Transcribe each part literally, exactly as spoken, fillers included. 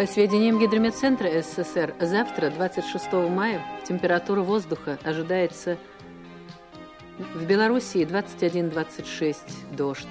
По сведениям Гидрометцентра СССР, завтра, двадцать шестого мая, температура воздуха ожидается в Белоруссии двадцать один — двадцать шесть, дождь.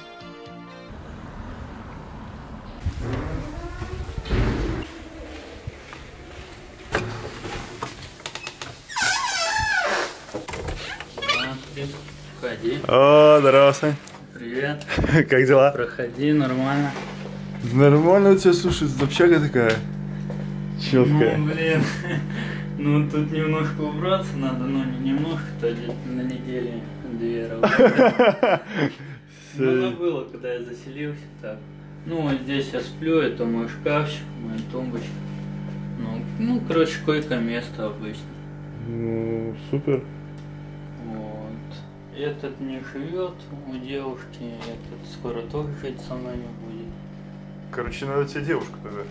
Проходи. О, здравствуй. Привет. Как дела? Проходи, нормально. Нормально у тебя, слушай, общага такая четкая. Ну, блин, ну тут немножко убраться надо, но не немножко, то где-то на неделе две работы. Ну, было, когда я заселился, так. Ну, вот здесь я сплю, это мой шкафчик, моя тумбочка. Ну, ну, короче, койко-место обычно. Ну, супер. Вот. Этот не живет у девушки, этот скоро тоже жить со мной не будет. Короче, надо тебе девушку тогда.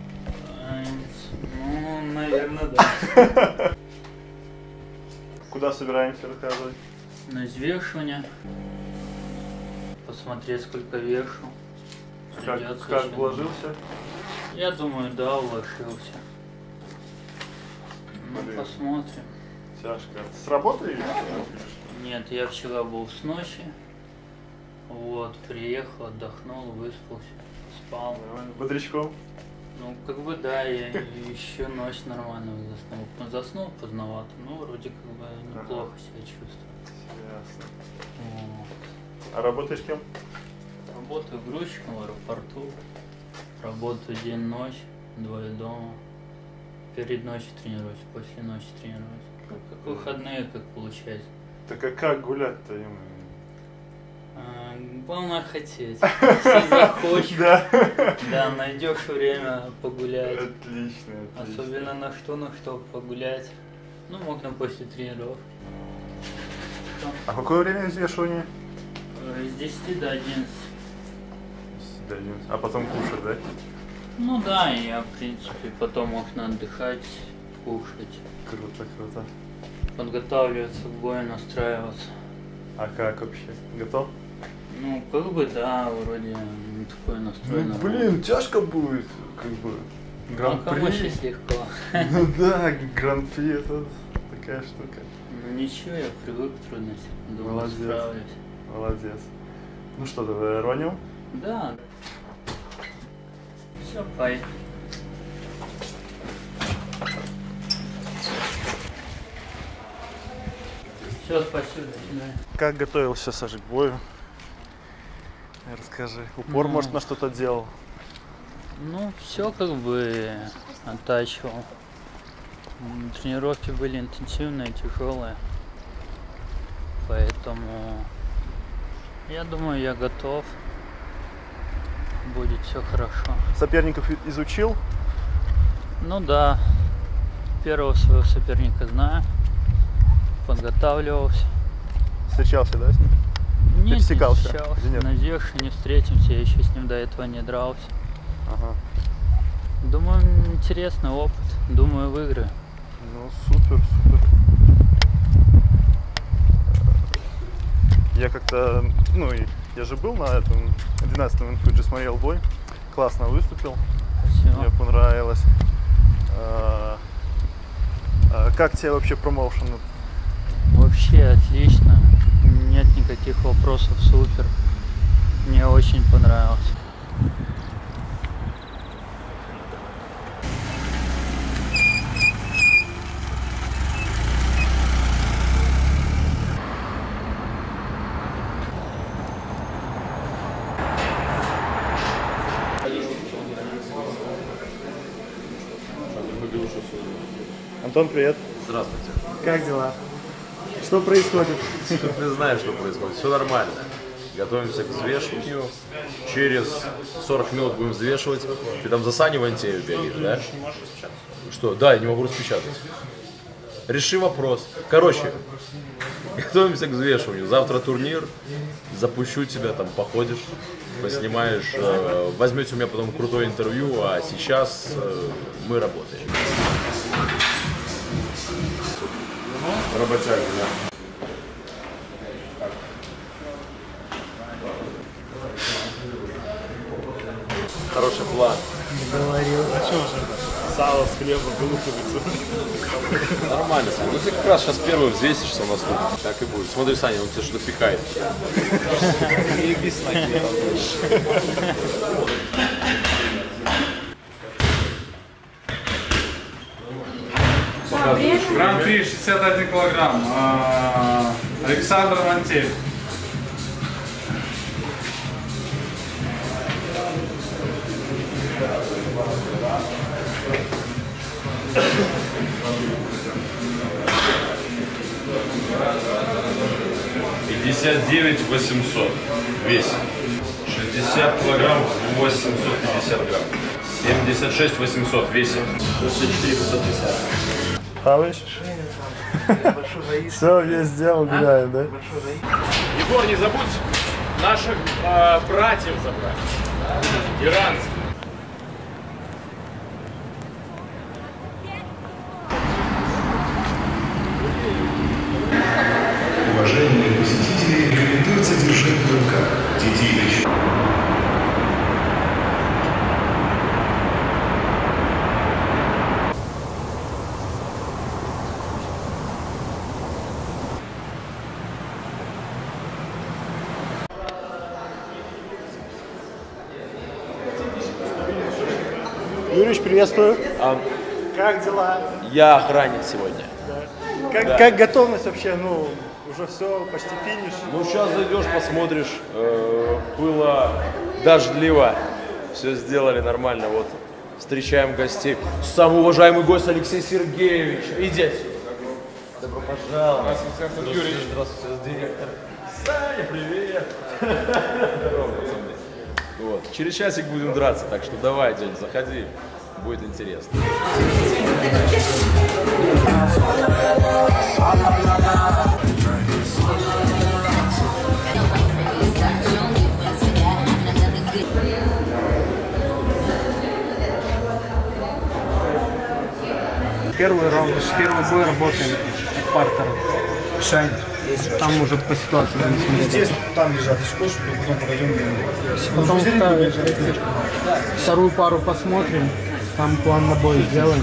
Ну, наверное, да. Куда собираемся рассказывать? На взвешивание. Посмотреть, сколько вешу. Как, как уложился? Я думаю, да, уложился. Ну, Блин. посмотрим. Тяжко. С работы или? Нет, я вчера был с ночи. Вот, приехал, отдохнул, выспался, спал. Нормально. Бодрячком? Ну, как бы да, я еще ночь нормально заснул. Заснул поздновато, но вроде как бы неплохо ага. себя чувствую. Ясно. Вот. А работаешь кем? Работаю грузчиком в аэропорту. Работаю день-ночь, двое дома. Перед ночью тренируюсь, после ночи тренируюсь. Как, как выходные, как получается. Так а как гулять-то им? А, главное хотеть. Если захочешь, да. да, найдешь время погулять. Отлично, отлично. Особенно на что, на что погулять. Ну, можно после тренировки. А какое время взвешивания? С десяти до одиннадцати. До одиннадцати. А потом кушать, да? Ну да, я в принципе потом можно отдыхать, кушать. Круто, круто. Подготавливаться к бою, настраиваться. А как вообще? Готов? Ну, как бы да, вроде такой настрой. Ну, блин, тяжко будет, как бы. Гран-при. А кому сейчас легко? Ну да, гран-при это такая штука. Ну ничего, я привык к трудностям. Думаю, Молодец. справлюсь. Молодец. Ну что, давай рванем? Да. Все, поехали. Все, спасибо, до свидания. Как готовился, Саша, к бою? Расскажи. Упор, ну, может, на что-то делал? Ну, все как бы оттачивал. Тренировки были интенсивные, тяжелые. Поэтому я думаю, я готов. Будет все хорошо. Соперников изучил? Ну да. Первого своего соперника знаю. Подготавливался. Встречался, да, с ним? Нет, пересекался? не встречался. Нет? Надеюсь, что не встретимся. Я еще с ним до этого не дрался. Ага. Думаю, интересный опыт. Думаю, выиграю. Ну, супер, супер. Я как-то, ну, я же был на этом двенадцатом инфуджи, смотрел бой. Классно выступил. Спасибо. Мне понравилось. А, а как тебе вообще промоушен? Вообще отлично. Нет никаких вопросов, супер. Мне очень понравилось. Антон, привет. Здравствуйте. Как дела? Что происходит? Ты знаешь, что происходит. Все нормально. Готовимся к взвешиванию. Через сорок минут будем взвешивать. Ты там за Саню Вантеев бегаешь, да? Что? Да, я не могу распечатать. Реши вопрос. Короче, готовимся к взвешиванию. Завтра турнир. Запущу тебя, там походишь, поснимаешь. Э, возьмете у меня потом крутое интервью, а сейчас э, мы работаем. Работяга, да. Хороший план. Говорил. А что уже? Сало с хлебом, вылупливается. Нормально, Саня. Ну ты как раз сейчас первый взвесишься у нас тут. Так и будет. Смотри, Саня, он тебе что-то пихает. Не без ноги. Гран-при шестьдесят один килограмм. Александр Мантеев. пятьдесят девять восемьсот весит. шестьдесят килограмм, восемьсот пятьдесят грамм. семьдесят шесть восемьсот весит. шестьдесят четыре пятьсот пятьдесят. Хаваешь? Все, весь сделал, гуляем, да? Егор, не забудь наших э, братьев забрать. Иранцев. Уважаемые посетители, рекомендуется держать в руках детей. Юрич, приветствую. А, Как дела? я охранник сегодня. Как, Да. как готовность вообще? Ну, уже все, почти финиш. Ну, сейчас зайдешь, посмотришь. Э, было дождливо. Все сделали нормально. Вот встречаем гостей. Самый уважаемый гость Алексей Сергеевич. Иди отсюда. Добро пожаловать. Здравствуйте, Юрий. Здравствуйте, директор. Саня, привет. Здорово, пацаны. Вот. Через часик будем драться, так что давай, дядь, заходи. Будет интересно. Первый раунд, первый бой работаем партер. Шайн. Там уже по ситуации будем смотреть. Здесь, там лежат, если хочешь, потом подойдем. Потом вторую, вторую пару посмотрим. Там план на бой сделаем.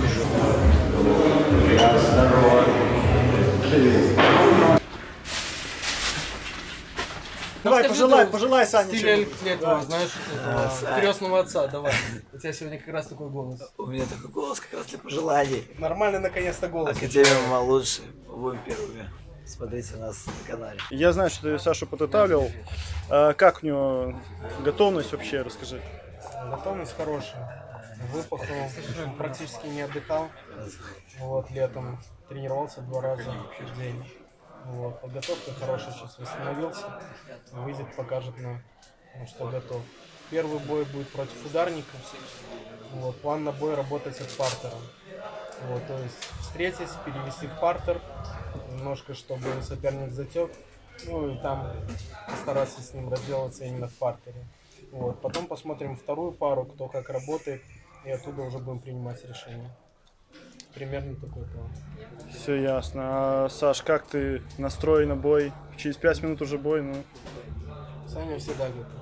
Давай, пожелай, пожелай, Саня. Стиль Летова, знаешь, этого крестного отца, давай. У тебя сегодня как раз такой голос. У меня такой голос как раз для пожеланий. Нормальный наконец-то голос. Академия Малуш, будем первыми. Смотрите нас на канале. Я знаю, что ты Сашу подготавливал. А как у него готовность вообще, расскажи. Готовность хорошая. Выпахнул, практически не отдыхал. Вот, летом тренировался два раза в день. Вот, подготовка хорошая, сейчас восстановился. Выйдет, покажет нам, что готов. Первый бой будет против ударника. Вот, план на бой работать от партера. Вот, то есть встретить, перевести в партер, немножко, чтобы соперник затек. Ну и там постараться с ним разделаться именно в партере. Вот, потом посмотрим вторую пару, кто как работает, и оттуда уже будем принимать решение. Примерно такой план. Все ясно. А, Саш, как ты настроен на бой? Через пять минут уже бой, ну. Саня всегда готов.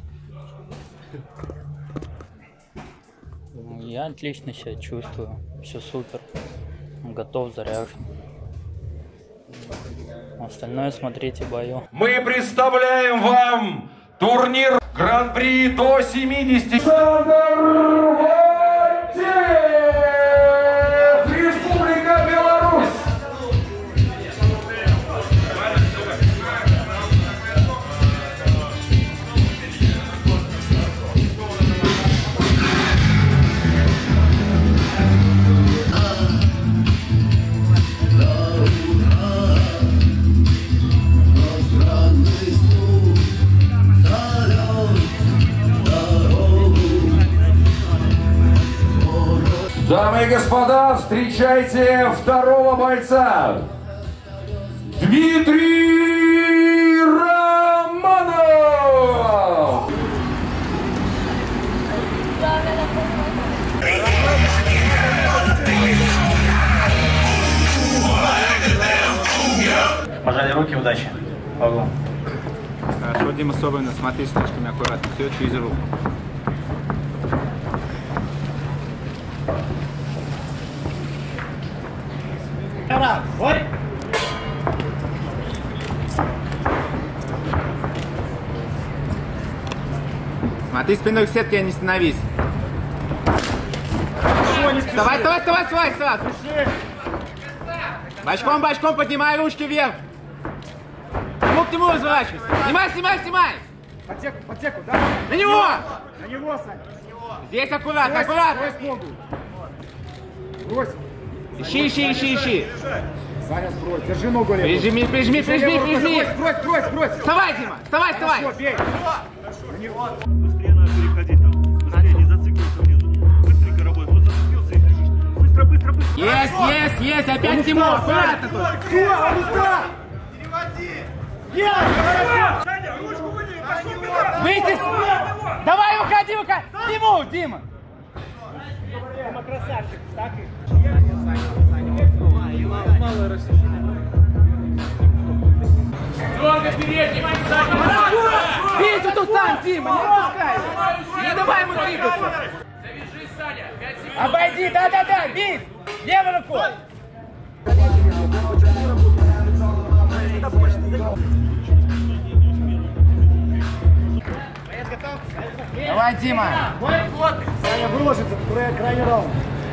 Я отлично себя чувствую, все супер, готов, заряжен. Остальное смотрите в бою. Мы представляем вам турнир Гран-при до семидесяти. Александр Мантеев, Республика Беларусь. Дамы и господа, встречайте второго бойца. Дмитрий Романов! Пожали руки, удачи. Павел. Хорошо, Дима, особенно смотри с ножками аккуратно, все через руку. Смотри спиной к сетке, не становись. Вставай, вставай, вставай, вставай, вставай. Бочком, бочком поднимай ручки вверх. К нему разворачивайся. Снимай, снимай, снимай. Подсеку, подсеку, да? На него! На него, Сань. Здесь аккуратно, аккуратно. Брось ногу. Брось. Ищи, ищи, ищи, ищи. Саня, сбрось. Держи ногу левую. Прижми, прижми, прижми, прижми. Брось, брось, брось. Вставай, Дима, вставай, вставай. Хорошо, бей. Быстрее надо переходить там. Быстрее, не зацикливайся внизу. Быстренько работай. Вот зацепился и бежишь. Быстро, быстро, быстро. Есть, есть, есть. Опять Тимур. Аккуратно тут. Все, он устал. Выйди! Давай, выходи, выходи! Тимур, Дима! Дима красавчик, так и. Долго передний, Видите тут сам, Дима, не отпускай! Не давай ему двигаться! завяжись, Саня, пять секунд. Обойди, да-да-да, бей! Левой рукой! Давай, Дима! Саня бросится, крайний раунд.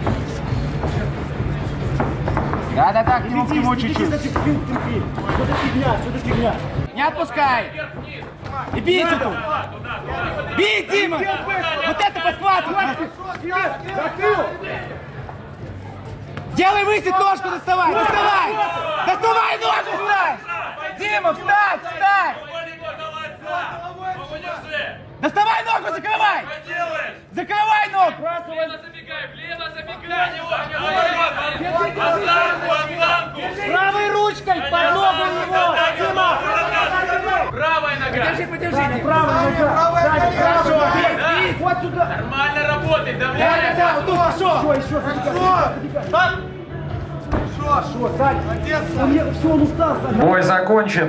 Да-да-да, к нему, к нему чуть-чуть. Что-то фигня, что-то фигня. Не отпускай! И бейте тут! Бей, Дима! Вот это подхватывай! Делай высед, ножку доставай! Доставай! Доставай ногу, встань! Дима, встань, встань! Доставай ногу, закрывай! Закрывай ногу! Влево забегай, влево забегай! Осанку, осанку! Правой ручкой под ногу его! Дима! Правая нога! Подержи, подержи! Правая нога! Сзади, правая! Бей, бей! Вот сюда! Нормально работай, давай! Да, да, да, вот тут, пошел! Еще, еще, Хорошо, Сань! Все, он устал, Сань! Бой закончен.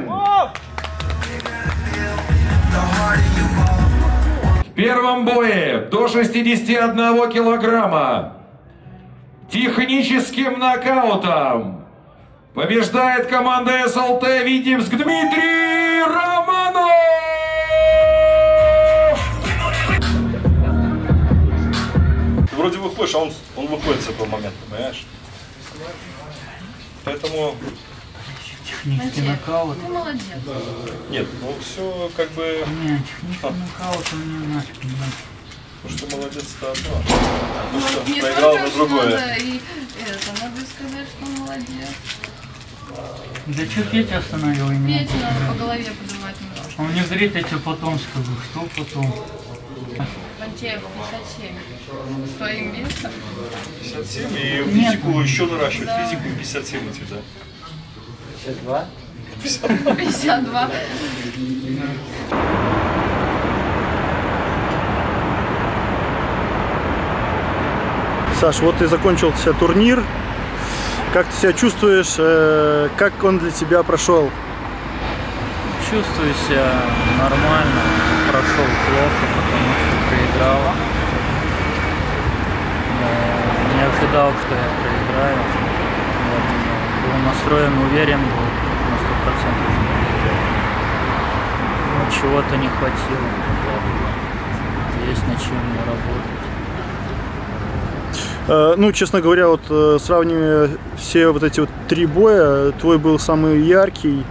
В первом бое до шестидесяти одного килограмма техническим нокаутом побеждает команда СЛТ Витебск Дмитрий Романов! Ты вроде выходишь, а он, он выходит с этого момента, понимаешь? Поэтому... Технический нокаут. Ты молодец. Нет, ну все как бы... Не, технический нокаут у меня нафиг, понимаешь? Ну что молодец, это одно. Ну Ну, что, не проиграл только на что другое. надо и это, надо сказать, что молодец. Да что Петя остановил именно? Петю надо по голове подавать немножко. Он мне говорит, я тебе потом скажу. Что потом? Мантеев пятьдесят семь. С твоим весом? пятьдесят семь, и физику еще наращивать. Да. Физику пятьдесят семь у тебя. пятьдесят два? пятьдесят два. Саш, вот и закончился турнир. Как ты себя чувствуешь? Как он для тебя прошел? Чувствую себя нормально. Прошел плохо, потому что проиграл. Но не ожидал, что я проиграю. Вот. Был настроен, уверен был на сто процентов. Но чего-то не хватило. Есть над чем мне работать. Ну, честно говоря, вот сравнивая все вот эти вот три боя, твой был самый яркий.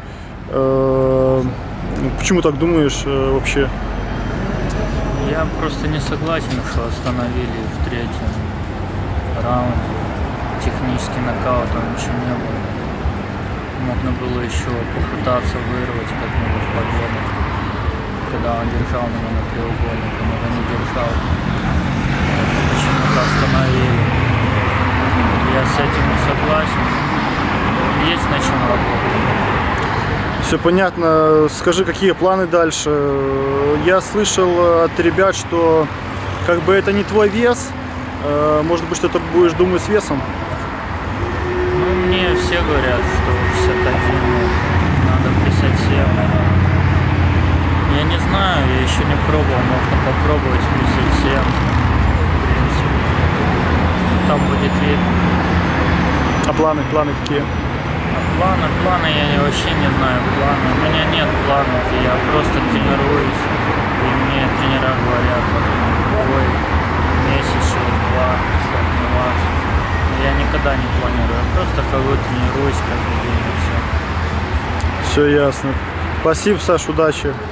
Почему так думаешь вообще? Я просто не согласен, что остановили в третьем раунде. Технический нокаут, там ничего не было. Можно было еще попытаться вырвать как-нибудь победу, когда он держал меня на треугольник, он его не держал. Почему-то остановили. Я с этим не согласен. Есть над чем работать. Все понятно. Скажи, какие планы дальше? Я слышал от ребят, что как бы это не твой вес. Может быть, что ты будешь думать с весом? Ну, мне все говорят, что шестьдесят один, надо пятьдесят семь. Я не знаю, я еще не пробовал, можно попробовать пятьдесят семь. В принципе. Там будет видно. А планы, планы какие? Планы, планы я вообще не знаю, планы. У меня нет планов, я просто тренируюсь. И мне тренера говорят, ой, месяц, через два, не важно. Я никогда не планирую, я просто хожу, тренируюсь каждый день и все. Все ясно. Спасибо, Саш, удачи.